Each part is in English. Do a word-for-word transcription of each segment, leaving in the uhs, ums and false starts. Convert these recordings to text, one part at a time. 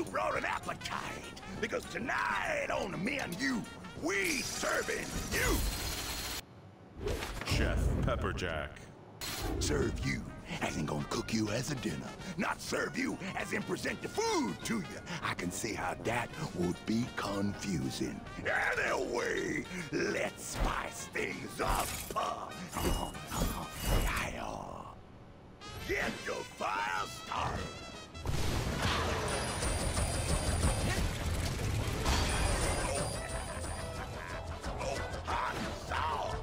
brought an appetite, because tonight on Me and You, we serving you. Chef Pepperjack. Serve you as in gonna cook you as a dinner, not serve you as in present the food to you. I can see how that would be confusing. Anyway, let's spice things up. Uh, Get your fire started. Oh, hot and sour.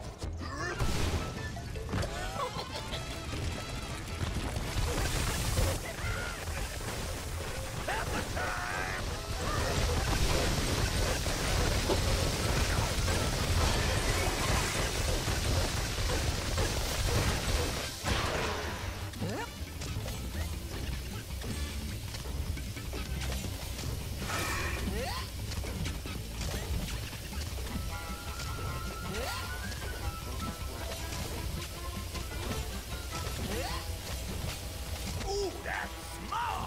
Ooh, that's smart!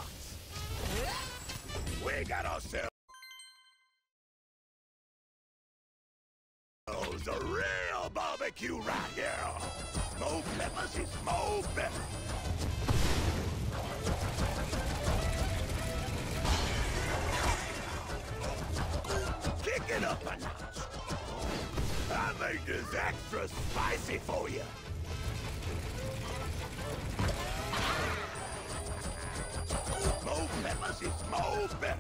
We got ourselves a real barbecue right here. More peppers is more better. Kick it up a notch. I made this extra spicy for you. More peppers is more better.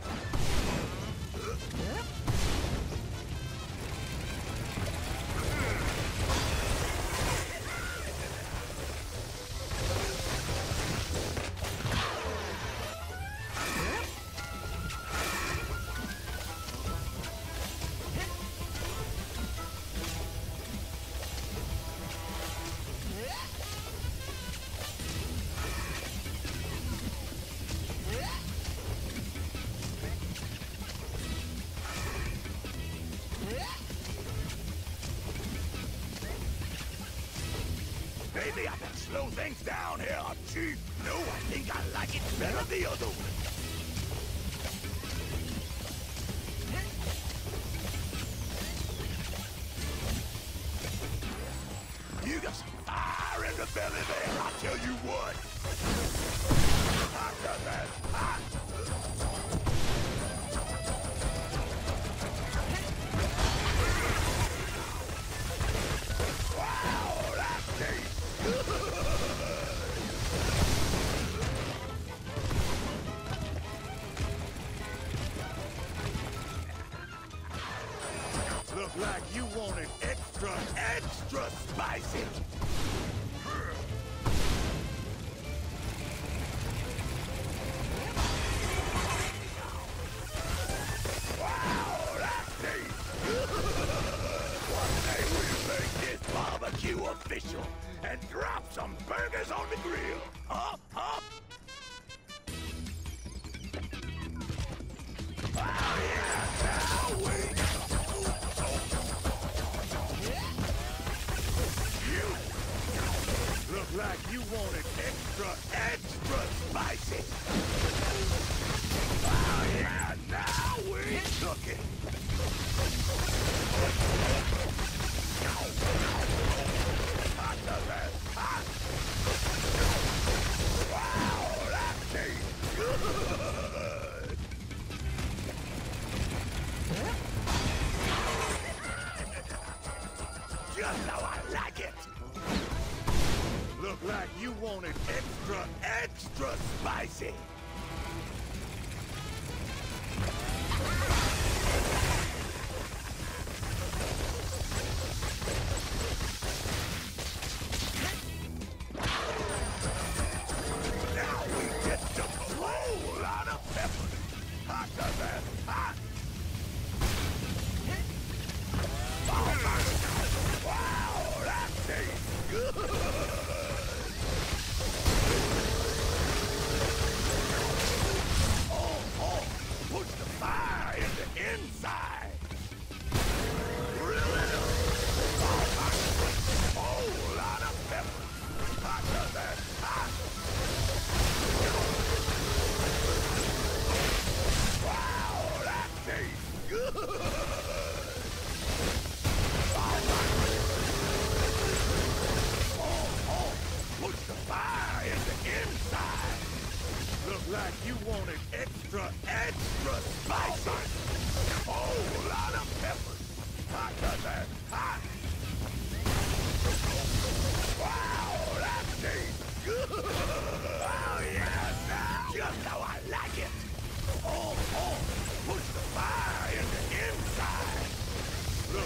Maybe I can slow things down here, Chief. No, I think I like it better the other way. You got some fire in the belly there, I tell you what. Hotter than hot. Wow, that tastes good. Look like you want it extra, extra spicy. Wow, that tastes good. One day we'll make this barbecue official and drop some burgers on the grill. Huh? Huh? Oh yeah, now wait. You look like you want it extra, extra spicy. Oh yeah, now we're cooking. Hotter than hot. Wow, that tastes good. Just how I like it. Look like you want it extra, extra spicy. Now we get just a whole lot of pepper. Hotter than hot. Oh my God. Wow, that tastes good. Oh, oh, push the fire in there.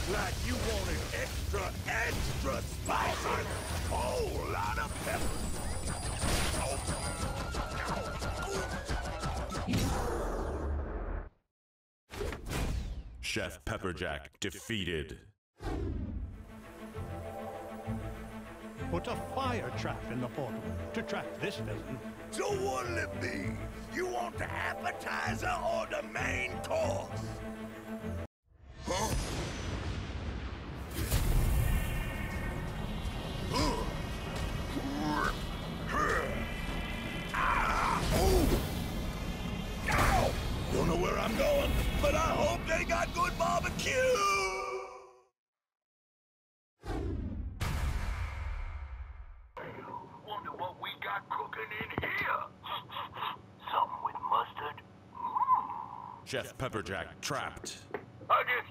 Like you wanted extra, extra spicy. Whole lot of pepper. Chef Pepperjack defeated. Put a fire trap in the portal to trap this villain. So what'll it be? You want the appetizer or the main course? Huh? Don't know where I'm going, but I hope they got good barbecue! Wonder what we got cooking in here? Something with mustard? Mm. Chef Pepperjack trapped. I guess